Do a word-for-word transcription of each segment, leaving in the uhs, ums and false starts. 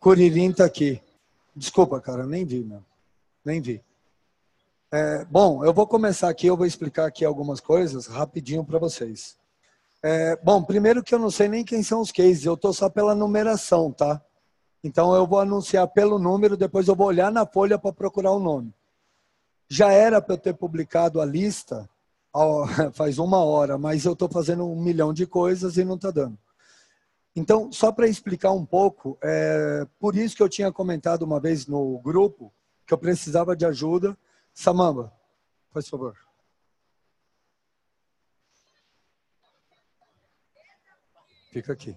Curirim tá aqui. Desculpa, cara, nem vi, meu. Nem vi. É, bom, eu vou começar aqui, eu vou explicar aqui algumas coisas rapidinho para vocês. É, bom, primeiro que eu não sei nem quem são os cases, eu estou só pela numeração, tá? Então eu vou anunciar pelo número, depois eu vou olhar na folha para procurar o nome. Já era para eu ter publicado a lista ó, faz uma hora, mas eu estou fazendo um milhão de coisas e não está dando. Então, só para explicar um pouco, é, por isso que eu tinha comentado uma vez no grupo que eu precisava de ajuda. Samamba, por favor. Fica aqui.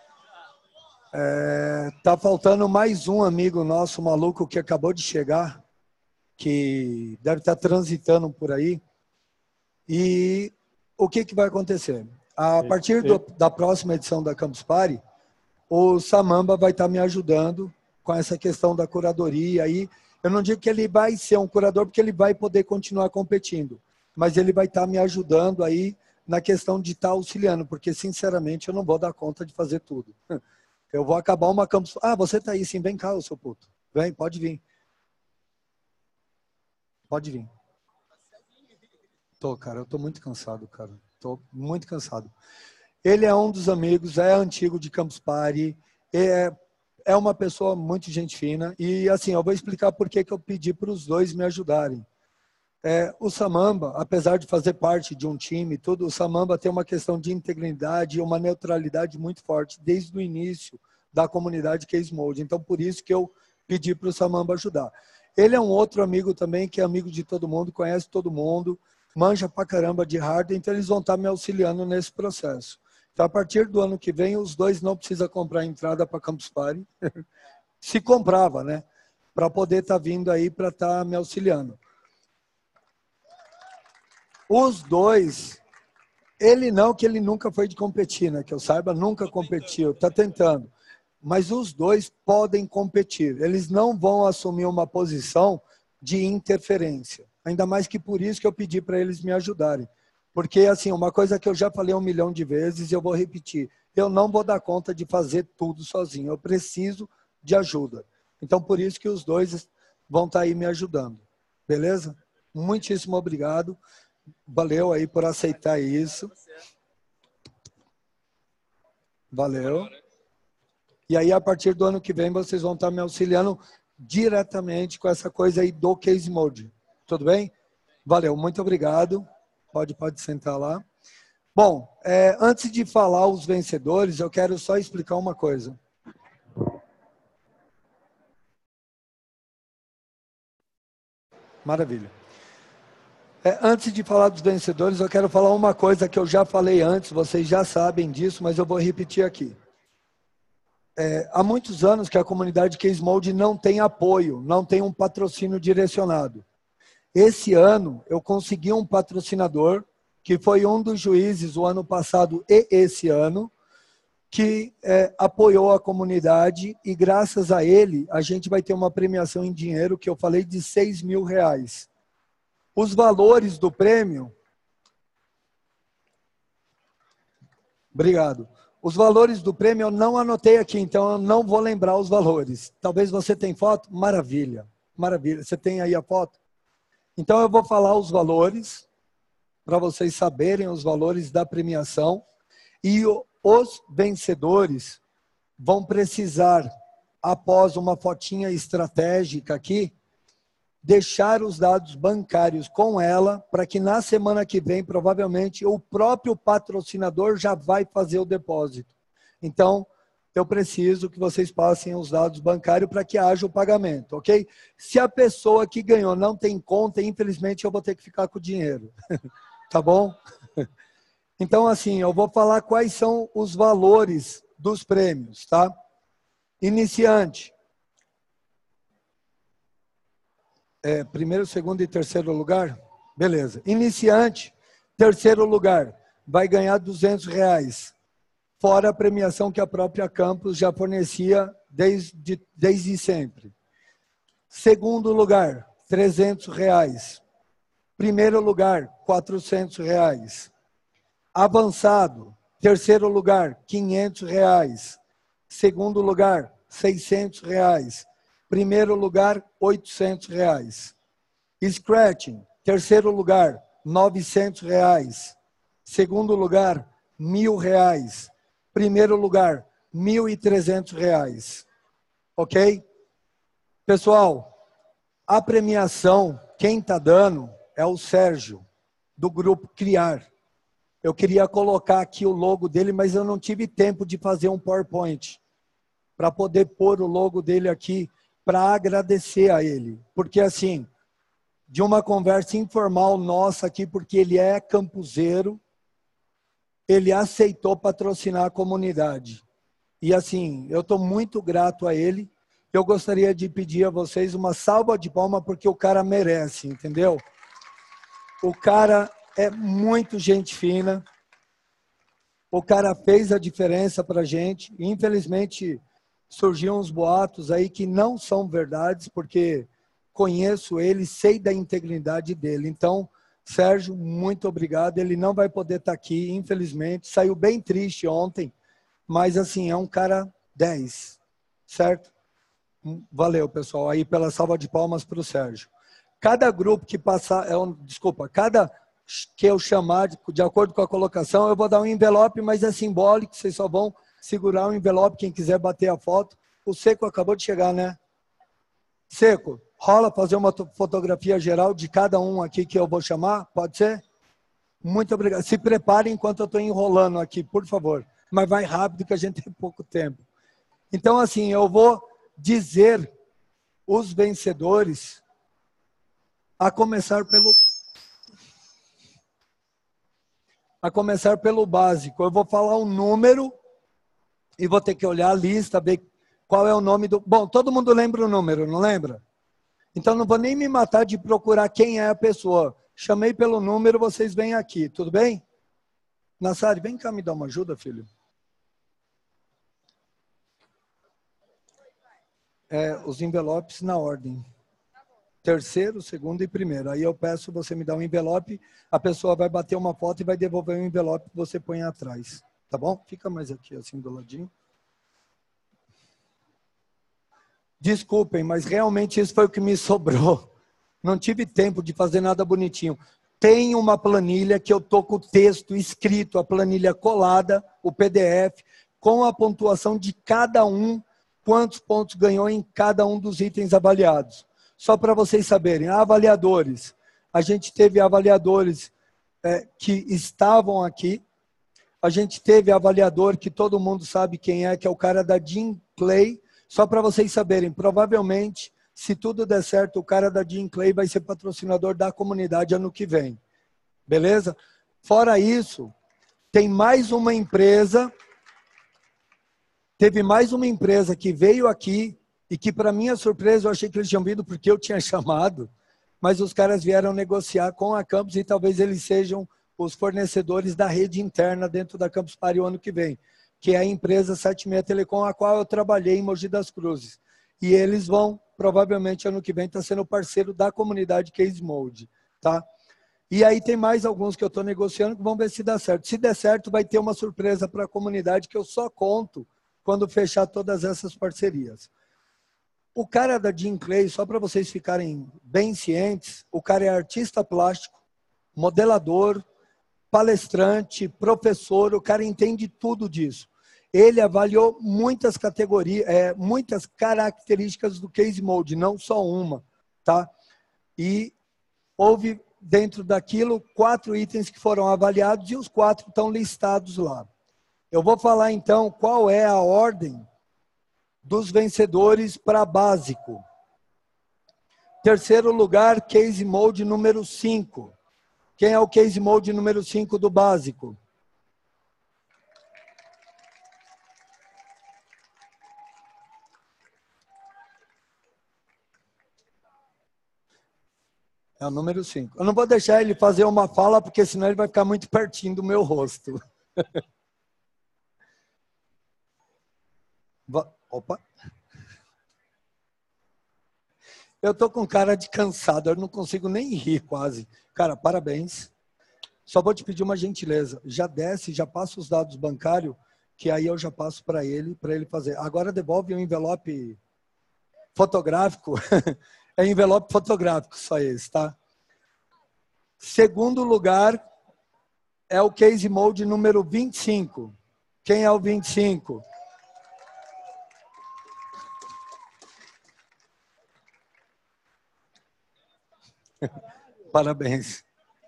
É, tá faltando mais um amigo nosso, maluco, que acabou de chegar, que deve estar transitando por aí. E o que, que vai acontecer? A partir do, da próxima edição da Campus Party, o Samamba vai estar me ajudando com essa questão da curadoria. Aí, eu não digo que ele vai ser um curador, porque ele vai poder continuar competindo, mas ele vai estar me ajudando aí na questão de estar auxiliando, porque, sinceramente, eu não vou dar conta de fazer tudo. Eu vou acabar uma Campus... Ah, você está aí sim, vem cá, seu puto. Vem, pode vir. Pode vir. Tô, cara, eu tô muito cansado, cara. Tô muito cansado. Ele é um dos amigos, é antigo de Campus Party, é, é uma pessoa muito gente fina. E, assim, eu vou explicar por que que eu pedi para os dois me ajudarem. É, o Samamba, apesar de fazer parte de um time, tudo, o Samamba tem uma questão de integridade e uma neutralidade muito forte desde o início da comunidade Case Mode. Então, por isso que eu pedi para o Samamba ajudar. Ele é um outro amigo também, que é amigo de todo mundo, conhece todo mundo, manja pra caramba de hardware, então eles vão estar me auxiliando nesse processo. Então, a partir do ano que vem, os dois não precisam comprar entrada para Campus Party. Se comprava, né? Para poder estar vindo aí para estar me auxiliando. Os dois, ele não, que ele nunca foi de competir, né? Que eu saiba, nunca competiu, está tentando. Mas os dois podem competir. Eles não vão assumir uma posição de interferência. Ainda mais que por isso que eu pedi para eles me ajudarem. Porque, assim, uma coisa que eu já falei um milhão de vezes e eu vou repetir. Eu não vou dar conta de fazer tudo sozinho. Eu preciso de ajuda. Então, por isso que os dois vão estar aí me ajudando. Beleza? Muitíssimo obrigado. Valeu aí por aceitar isso. Valeu. E aí, a partir do ano que vem, vocês vão estar me auxiliando diretamente com essa coisa aí do Case Mode. Tudo bem? Valeu, muito obrigado. Pode, pode sentar lá. Bom, é, antes de falar os vencedores, eu quero só explicar uma coisa. Maravilha. É, antes de falar dos vencedores, eu quero falar uma coisa que eu já falei antes, vocês já sabem disso, mas eu vou repetir aqui. É, há muitos anos que a comunidade Case Mode não tem apoio, não tem um patrocínio direcionado. Esse ano, eu consegui um patrocinador, que foi um dos juízes o ano passado e esse ano, que é, apoiou a comunidade e, graças a ele, a gente vai ter uma premiação em dinheiro, que eu falei, de seis mil reais. Os valores do prêmio... Obrigado. Os valores do prêmio eu não anotei aqui, então eu não vou lembrar os valores. Talvez você tenha foto? Maravilha, maravilha. Você tem aí a foto? Então eu vou falar os valores, para vocês saberem os valores da premiação. E os vencedores vão precisar, após uma fotinha estratégica aqui, deixar os dados bancários com ela, para que na semana que vem, provavelmente, o próprio patrocinador já vai fazer o depósito. Então, eu preciso que vocês passem os dados bancários para que haja o pagamento, ok? Se a pessoa que ganhou não tem conta, infelizmente eu vou ter que ficar com o dinheiro. Tá bom? Então, assim, eu vou falar quais são os valores dos prêmios, tá? Iniciante. É, primeiro, segundo e terceiro lugar? Beleza. Iniciante, terceiro lugar, vai ganhar duzentos reais. Fora a premiação que a própria Campus já fornecia desde, desde sempre. Segundo lugar, trezentos reais. Primeiro lugar, quatrocentos reais. Avançado, terceiro lugar, quinhentos reais. Segundo lugar, seiscentos reais. Primeiro lugar, oitocentos reais. Scratching, terceiro lugar, novecentos reais. Segundo lugar, mil reais. Primeiro lugar, mil e trezentos reais. Ok? Pessoal, a premiação, quem está dando é o Sérgio, do grupo Criar. Eu queria colocar aqui o logo dele, mas eu não tive tempo de fazer um PowerPoint para poder pôr o logo dele aqui para agradecer a ele. Porque assim, de uma conversa informal nossa aqui, porque ele é campuseiro, ele aceitou patrocinar a comunidade. E assim, eu estou muito grato a ele. Eu gostaria de pedir a vocês uma salva de palmas, porque o cara merece, entendeu? O cara é muito gente fina. O cara fez a diferença para a gente. Infelizmente, surgiram uns boatos aí que não são verdades, porque conheço ele, sei da integridade dele. Então, Sérgio, muito obrigado. Ele não vai poder estar aqui, infelizmente. Saiu bem triste ontem, mas assim, é um cara dez, certo? Valeu, pessoal, aí pela salva de palmas para o Sérgio. Cada grupo que passar, é um, desculpa, cada que eu chamar, de, de acordo com a colocação, eu vou dar um envelope, mas é simbólico, vocês só vão segurar um envelope, quem quiser bater a foto. O Seco acabou de chegar, né? Seco, rola fazer uma fotografia geral de cada um aqui que eu vou chamar, pode ser? Muito obrigado. Se preparem enquanto eu estou enrolando aqui, por favor. Mas vai rápido que a gente tem pouco tempo. Então, assim, eu vou dizer os vencedores, a começar pelo a começar pelo básico. Eu vou falar um número e vou ter que olhar a lista, ver qual é o nome do... Bom, todo mundo lembra o número, não lembra? Então não vou nem me matar de procurar quem é a pessoa. Chamei pelo número, vocês vêm aqui, tudo bem? Nassari, vem cá me dar uma ajuda, filho. É, os envelopes na ordem. Terceiro, segundo e primeiro. Aí eu peço você me dar um envelope, a pessoa vai bater uma foto e vai devolver um envelope que você põe atrás. Tá bom? Fica mais aqui, assim, do ladinho. Desculpem, mas realmente isso foi o que me sobrou. Não tive tempo de fazer nada bonitinho. Tem uma planilha que eu tô com o texto escrito, a planilha colada, o P D F, com a pontuação de cada um, quantos pontos ganhou em cada um dos itens avaliados. Só para vocês saberem, avaliadores. A gente teve avaliadores é, que estavam aqui. A gente teve avaliador que todo mundo sabe quem é, que é o cara da Jim Clay. Só para vocês saberem, provavelmente, se tudo der certo, o cara da Jim Clay vai ser patrocinador da comunidade ano que vem. Beleza? Fora isso, tem mais uma empresa, teve mais uma empresa que veio aqui e que, para minha surpresa, eu achei que eles tinham vindo porque eu tinha chamado, mas os caras vieram negociar com a Campus e talvez eles sejam os fornecedores da rede interna dentro da Campus Party o ano que vem, que é a empresa setenta e seis Telecom, a qual eu trabalhei em Mogi das Cruzes. E eles vão, provavelmente, ano que vem, estar sendo parceiro da comunidade Case Mode, tá? E aí tem mais alguns que eu estou negociando, que vamos ver se dá certo. Se der certo, vai ter uma surpresa para a comunidade que eu só conto quando fechar todas essas parcerias. O cara da Jim Clay, só para vocês ficarem bem cientes, o cara é artista plástico, modelador, palestrante, professor, o cara entende tudo disso. Ele avaliou muitas categorias, é, muitas características do Case Mode, não só uma, tá? E houve, dentro daquilo, quatro itens que foram avaliados e os quatro estão listados lá. Eu vou falar, então, qual é a ordem dos vencedores para básico. Terceiro lugar, Case Mode número cinco. Quem é o Case Mode número cinco do básico? É o número cinco. Eu não vou deixar ele fazer uma fala, porque senão ele vai ficar muito pertinho do meu rosto. Opa. Eu tô com cara de cansado, eu não consigo nem rir quase. Cara, parabéns. Só vou te pedir uma gentileza. Já desce, já passa os dados bancários, que aí eu já passo para ele, para ele fazer. Agora devolve o envelope fotográfico. É envelope fotográfico só esse, tá? Segundo lugar é o Case Mode número vinte e cinco. Quem é o vinte e cinco? Parabéns.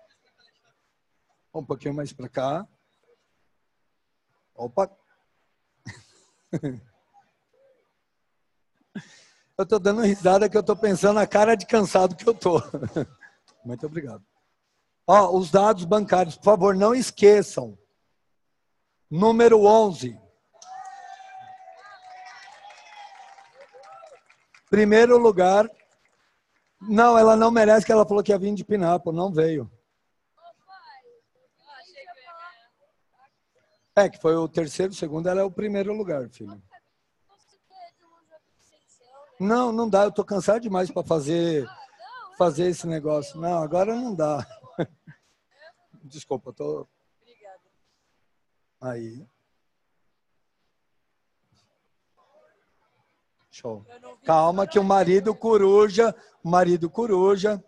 Um pouquinho mais para cá. Opa. Eu estou dando risada que eu estou pensando na cara de cansado que eu estou. Muito obrigado. Ó, os dados bancários, por favor, não esqueçam. Número onze. Primeiro lugar. Não, ela não merece, que ela falou que ia vir de Pinápolis, não veio. É, que foi o terceiro, o segundo, ela é o primeiro lugar, filho. Não, não dá, eu tô cansado demais para fazer, fazer esse negócio. Não, agora não dá. Desculpa, eu tô... Aí. Show. Calma que o marido coruja, o marido coruja.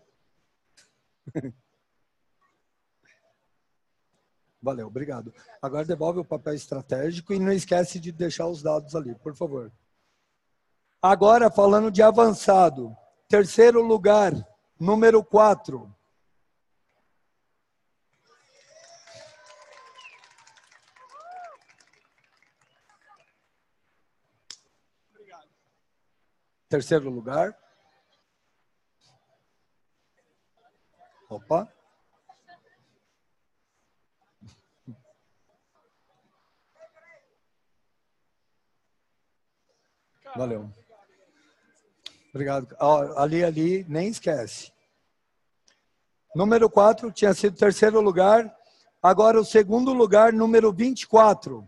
Valeu, obrigado. Agora devolve o papel estratégico e não esquece de deixar os dados ali, por favor. Agora, falando de avançado. Terceiro lugar, número quatro. Terceiro lugar. Opa. Valeu. Obrigado. Ó, ali, ali, nem esquece. Número quatro tinha sido terceiro lugar. Agora o segundo lugar, número vinte e quatro.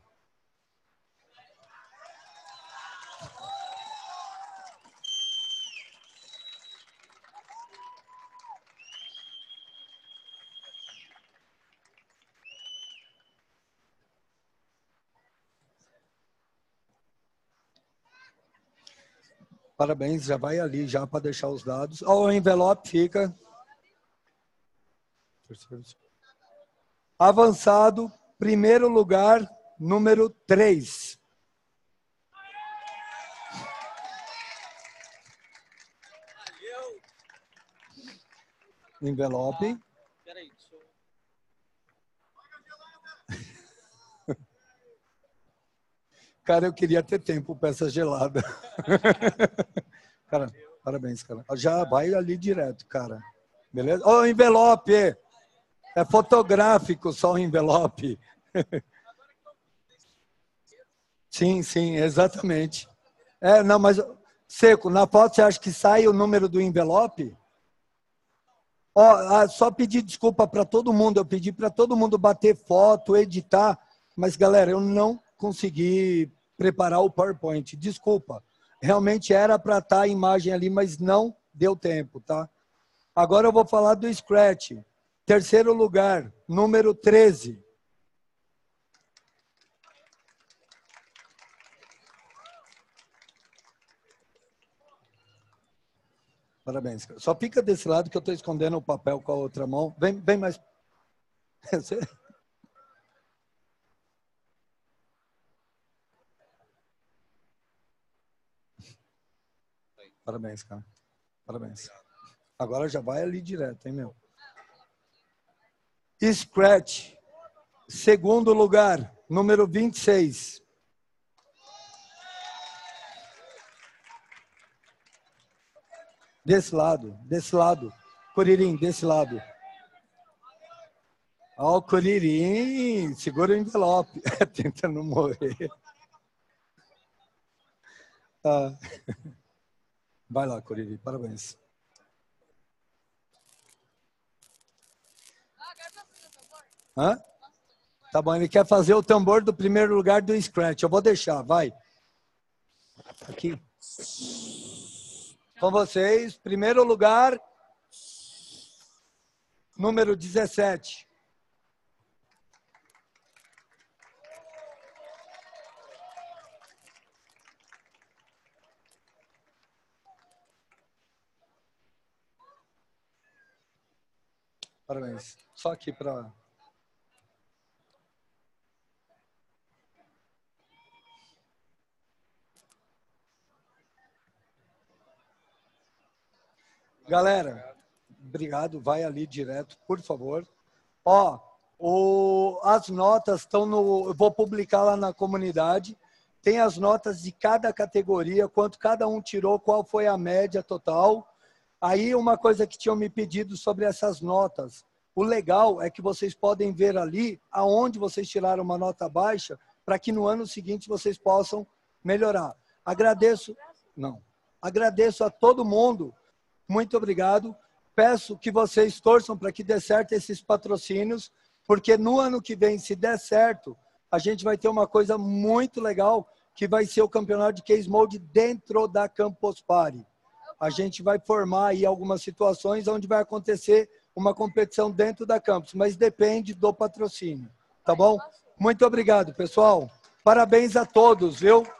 Parabéns, já vai ali já para deixar os dados. Ó, o envelope fica. Avançado, primeiro lugar, número três. Envelope. Cara, eu queria ter tempo para essa gelada. Cara, parabéns, cara. Já vai ali direto, cara. Beleza? Ó, o envelope. É fotográfico só o envelope. Sim, sim, exatamente. É, não, mas, Seco, na foto você acha que sai o número do envelope? Ó, só pedir desculpa para todo mundo. Eu pedi para todo mundo bater foto, editar. Mas, galera, eu não consegui preparar o PowerPoint. Desculpa. Realmente era para estar a imagem ali, mas não deu tempo, tá? Agora eu vou falar do Scratch. Terceiro lugar, número treze. Parabéns. Só fica desse lado que eu estou escondendo o papel com a outra mão. Vem, vem mais. Parabéns, cara. Parabéns. Agora já vai ali direto, hein, meu? Scratch. Segundo lugar, número vinte e seis. Desse lado, desse lado. Curirim, desse lado. Ó, o Curirim, segura o envelope. Tentando morrer. Ah. Vai lá, Curirim, parabéns. Hã? Tá bom, ele quer fazer o tambor do primeiro lugar do Scratch. Eu vou deixar, vai. Aqui. Com vocês, primeiro lugar, número dezessete. Parabéns. Só aqui para... Galera, obrigado. Vai ali direto, por favor. Ó, o, as notas estão no... Eu vou publicar lá na comunidade. Tem as notas de cada categoria, quanto cada um tirou, qual foi a média total. Aí, uma coisa que tinham me pedido sobre essas notas. O legal é que vocês podem ver ali aonde vocês tiraram uma nota baixa, para que no ano seguinte vocês possam melhorar. Agradeço, não, agradeço a todo mundo, muito obrigado. Peço que vocês torçam para que dê certo esses patrocínios, porque no ano que vem, se der certo, a gente vai ter uma coisa muito legal, que vai ser o campeonato de Case Mode dentro da Campus Party. A gente vai formar aí algumas situações onde vai acontecer uma competição dentro da campus, mas depende do patrocínio, tá bom? Muito obrigado, pessoal. Parabéns a todos, viu?